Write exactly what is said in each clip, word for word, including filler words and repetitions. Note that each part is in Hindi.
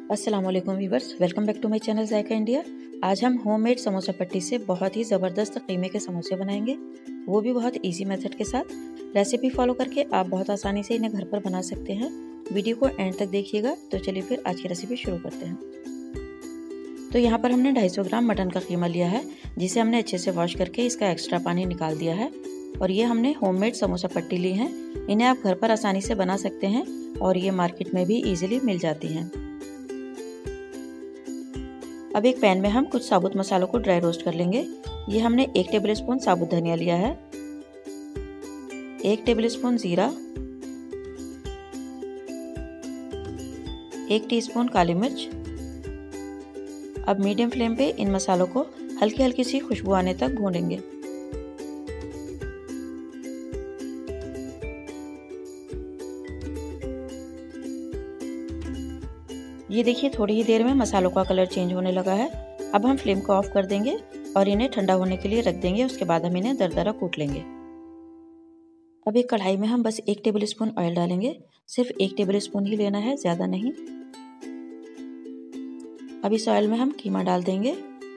अस्सलाम वालेकुम viewers, welcome back to my channel Zaika India. आज हम होममेड समोसा पट्टी से बहुत ही ज़बरदस्त कीमे के समोसे बनाएंगे, वो भी बहुत इजी मेथड के साथ। रेसिपी फॉलो करके आप बहुत आसानी से इन्हें घर पर बना सकते हैं। वीडियो को एंड तक देखिएगा। तो चलिए फिर आज की रेसिपी शुरू करते हैं। तो यहाँ पर हमने दो सौ पचास ग्राम मटन का कीमा लिया है, जिसे हमने अच्छे से वॉश करके इसका एक्स्ट्रा पानी निकाल दिया है। और ये हमने होममेड समोसा पट्टी ली है। इन्हें आप घर पर आसानी से बना सकते हैं और ये मार्केट में भी इजीली मिल जाती हैं। अब एक पैन में हम कुछ साबुत मसालों को ड्राई रोस्ट कर लेंगे। ये हमने एक टेबल स्पून साबुत धनिया लिया है, एक टेबल स्पून जीरा, एक टीस्पून काली मिर्च। अब मीडियम फ्लेम पे इन मसालों को हल्की हल्की सी खुशबू आने तक भूनेंगे। ये देखिए, थोड़ी ही देर में मसालों का कलर चेंज होने लगा है। अब हम फ्लेम को ऑफ कर देंगे और इन्हें ठंडा होने के लिए रख देंगे। उसके बाद हम इन्हें दरदरा कूट लेंगे। अब एक कढ़ाई में हम बस एक टेबल स्पून ऑयल डालेंगे। सिर्फ एक टेबल स्पून ही लेना है, ज़्यादा नहीं। अब इस ऑयल में हम कीमा डाल देंगे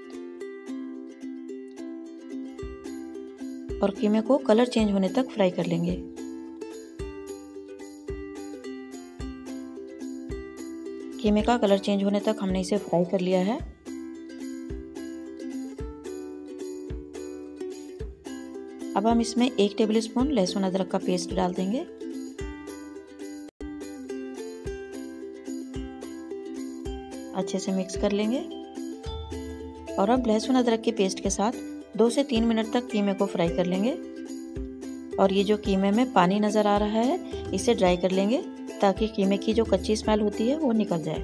और कीमे को कलर चेंज होने तक फ्राई कर लेंगे। कीमे का कलर चेंज होने तक हमने इसे फ्राई कर लिया है। अब हम इसमें एक टेबल स्पून लहसुन अदरक का पेस्ट डाल देंगे। अच्छे से मिक्स कर लेंगे। और अब लहसुन अदरक के पेस्ट के साथ दो से तीन मिनट तक कीमे को फ्राई कर लेंगे। और ये जो कीमे में पानी नज़र आ रहा है, इसे ड्राई कर लेंगे ताकि कीमे की जो कच्ची स्मेल होती है वो निकल जाए।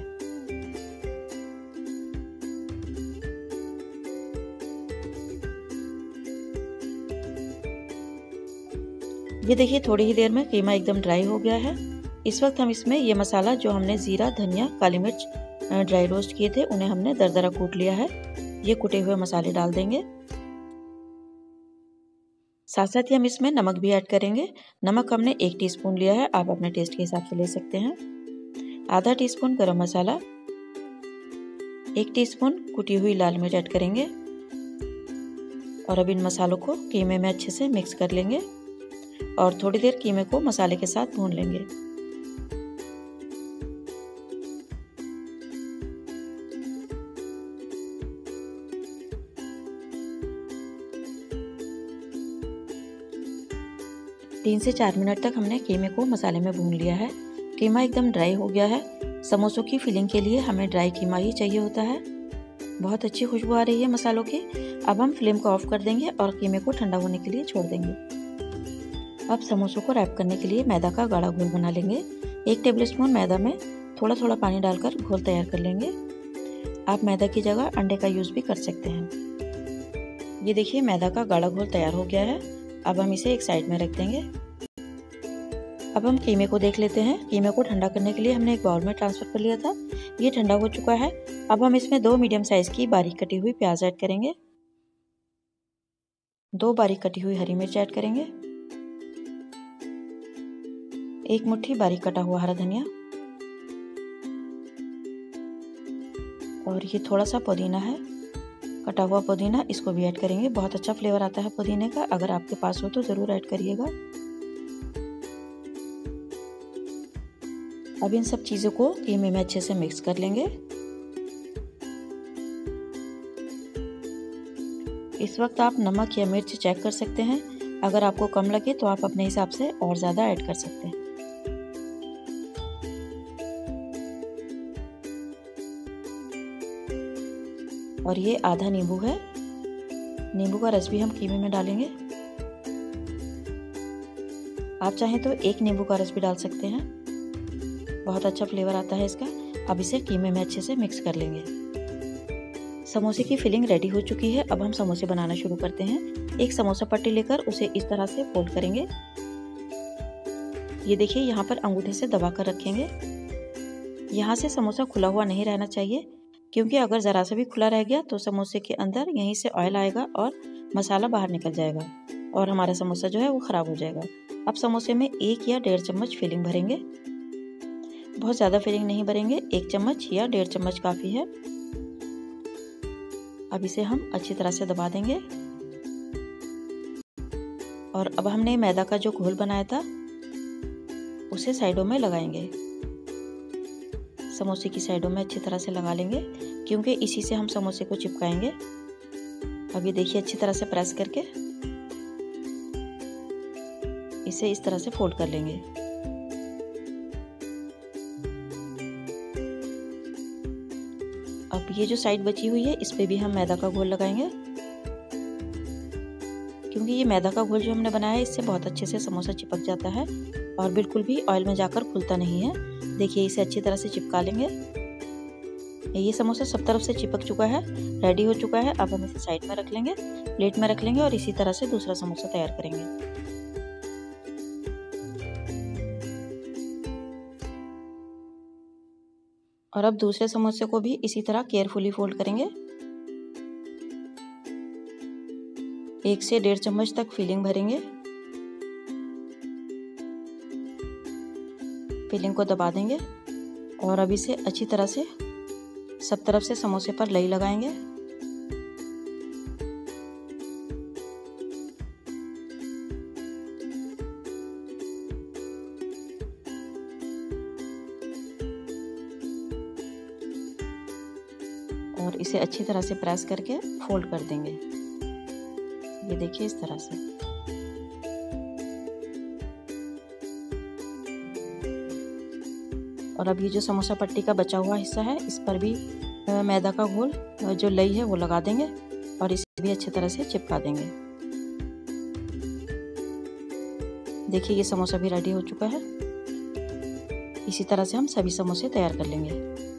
ये देखिए, थोड़ी ही देर में कीमा एकदम ड्राई हो गया है। इस वक्त हम इसमें ये मसाला जो हमने जीरा, धनिया, काली मिर्च ड्राई रोस्ट किए थे, उन्हें हमने दरदरा कूट लिया है। ये कुटे हुए मसाले डाल देंगे। साथ साथ ही हम इसमें नमक भी ऐड करेंगे। नमक हमने एक टीस्पून लिया है, आप अपने टेस्ट के हिसाब से ले सकते हैं। आधा टीस्पून गरम मसाला, एक टीस्पून कुटी हुई लाल मिर्च ऐड करेंगे। और अब इन मसालों को कीमे में अच्छे से मिक्स कर लेंगे और थोड़ी देर कीमे को मसाले के साथ भून लेंगे। तीन से चार मिनट तक हमने कीमे को मसाले में भून लिया है। कीमा एकदम ड्राई हो गया है। समोसों की फिलिंग के लिए हमें ड्राई कीमा ही चाहिए होता है। बहुत अच्छी खुशबू आ रही है मसालों की। अब हम फ्लेम को ऑफ कर देंगे और कीमे को ठंडा होने के लिए छोड़ देंगे। अब समोसों को रैप करने के लिए मैदा का गाढ़ा घोल बना लेंगे। एक टेबल स्पून मैदा में थोड़ा थोड़ा पानी डालकर घोल तैयार कर लेंगे। आप मैदा की जगह अंडे का यूज़ भी कर सकते हैं। ये देखिए, मैदा का गाढ़ा घोल तैयार हो गया है। अब हम इसे एक साइड में रख देंगे। अब हम कीमे को देख लेते हैं। कीमे को ठंडा करने के लिए हमने एक बाउल में ट्रांसफ़र कर लिया था। ये ठंडा हो चुका है। अब हम इसमें दो मीडियम साइज़ की बारीक कटी हुई प्याज ऐड करेंगे, दो बारीक कटी हुई हरी मिर्च ऐड करेंगे, एक मुट्ठी बारीक कटा हुआ हरा धनिया और ये थोड़ा सा पुदीना है, कटा हुआ पुदीना, इसको भी ऐड करेंगे। बहुत अच्छा फ्लेवर आता है पुदीने का, अगर आपके पास हो तो ज़रूर ऐड करिएगा। अब इन सब चीज़ों को कीमे में अच्छे से मिक्स कर लेंगे। इस वक्त आप नमक या मिर्च चेक कर सकते हैं। अगर आपको कम लगे तो आप अपने हिसाब से और ज़्यादा ऐड कर सकते हैं। और ये आधा नींबू है। नींबू का रस भी हम कीमे में डालेंगे। आप चाहें तो एक नींबू का रस भी डाल सकते हैं, बहुत अच्छा फ्लेवर आता है इसका। अब इसे कीमे में अच्छे से मिक्स कर लेंगे। समोसे की फिलिंग रेडी हो चुकी है। अब हम समोसे बनाना शुरू करते हैं। एक समोसा पट्टी लेकर उसे इस तरह से फोल्ड करेंगे। ये देखिए, यहाँ पर अंगूठे से दबा कर रखेंगे। यहाँ से समोसा खुला हुआ नहीं रहना चाहिए, क्योंकि अगर ज़रा सा भी खुला रह गया तो समोसे के अंदर यहीं से ऑयल आएगा और मसाला बाहर निकल जाएगा और हमारा समोसा जो है वो ख़राब हो जाएगा। अब समोसे में एक या डेढ़ चम्मच फिलिंग भरेंगे। बहुत ज़्यादा फिलिंग नहीं भरेंगे, एक चम्मच या डेढ़ चम्मच काफ़ी है। अब इसे हम अच्छी तरह से दबा देंगे। और अब हमने मैदा का जो घोल बनाया था उसे साइडों में लगाएंगे। समोसे की साइडों में अच्छी तरह से लगा लेंगे, क्योंकि इसी से हम समोसे को चिपकाएंगे। अब ये देखिए अच्छी तरह से प्रेस करके इसे इस तरह से फोल्ड कर लेंगे। अब ये जो साइड बची हुई है इस पे भी हम मैदा का घोल लगाएंगे, क्योंकि ये मैदा का घोल जो हमने बनाया है इससे बहुत अच्छे से समोसा चिपक जाता है और बिल्कुल भी ऑयल में जाकर खुलता नहीं है। देखिए इसे अच्छी तरह से चिपका लेंगे। ये समोसा सब तरफ से चिपक चुका है, रेडी हो चुका है। अब हम इसे साइड में रख लेंगे, प्लेट में रख लेंगे और इसी तरह से दूसरा समोसा तैयार करेंगे। और अब दूसरे समोसे को भी इसी तरह केयरफुली फोल्ड करेंगे। एक से डेढ़ चम्मच तक फिलिंग भरेंगे। फिलिंग को दबा देंगे और अब इसे अच्छी तरह से सब तरफ से समोसे पर लई लगाएंगे। और इसे अच्छी तरह से प्रेस करके फोल्ड कर देंगे। ये देखिए इस तरह से। और अब ये जो समोसा पट्टी का बचा हुआ हिस्सा है इस पर भी मैदा का घोल जो लई है वो लगा देंगे और इसे भी अच्छी तरह से चिपका देंगे। देखिए ये समोसा भी रेडी हो चुका है। इसी तरह से हम सभी समोसे तैयार कर लेंगे।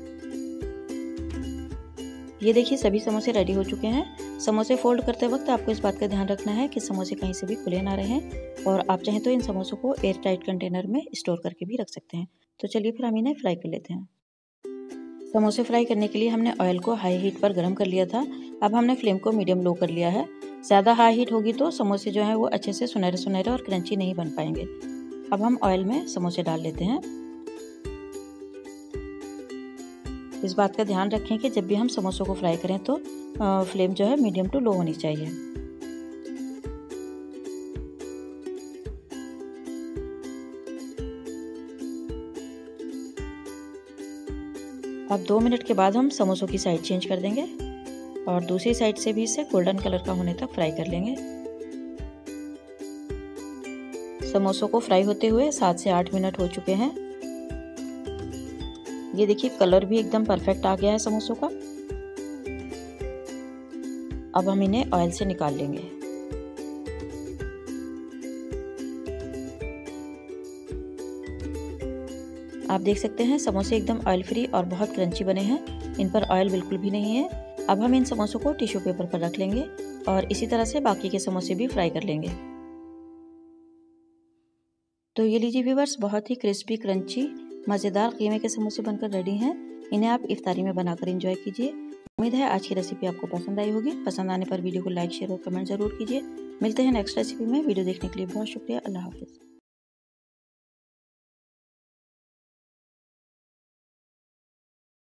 ये देखिए सभी समोसे रेडी हो चुके हैं। समोसे फोल्ड करते वक्त आपको इस बात का ध्यान रखना है कि समोसे कहीं से भी खुले ना रहें और आप चाहें तो इन समोसों को एयर टाइट कंटेनर में स्टोर करके भी रख सकते हैं। तो चलिए फिर हम इन्हें फ्राई कर लेते हैं। समोसे फ्राई करने के लिए हमने ऑयल को हाई हीट पर गर्म कर लिया था। अब हमने फ्लेम को मीडियम लो कर लिया है। ज़्यादा हाई हीट होगी तो समोसे जो हैं वो अच्छे से सुनहरे सुनहरे और क्रंची नहीं बन पाएंगे। अब हम ऑयल में समोसे डाल लेते हैं। इस बात का ध्यान रखें कि जब भी हम समोसों को फ्राई करें तो फ्लेम जो है मीडियम टू लो होनी चाहिए। अब दो मिनट के बाद हम समोसों की साइड चेंज कर देंगे और दूसरी साइड से भी इसे गोल्डन कलर का होने तक फ्राई कर लेंगे। समोसों को फ्राई होते हुए सात से आठ मिनट हो चुके हैं। ये देखिए कलर भी एकदम परफेक्ट आ गया है समोसों का। अब हम इन्हें ऑयल से निकाल लेंगे। आप देख सकते हैं समोसे एकदम ऑयल फ्री और बहुत क्रंची बने हैं। इन पर ऑयल बिल्कुल भी नहीं है। अब हम इन समोसों को टिश्यू पेपर पर रख लेंगे और इसी तरह से बाकी के समोसे भी फ्राई कर लेंगे। तो ये लीजिए व्यूअर्स, बहुत ही क्रिस्पी क्रंची मज़ेदार कीमे के समोसे बनकर रेडी हैं। इन्हें आप इफ्तारी में बनाकर एंजॉय कीजिए। उम्मीद है आज की रेसिपी आपको पसंद आई होगी। पसंद आने पर वीडियो को लाइक शेयर और कमेंट जरूर कीजिए। मिलते हैं नेक्स्ट रेसिपी में। वीडियो देखने के लिए बहुत शुक्रिया। अल्लाह हाफिज़।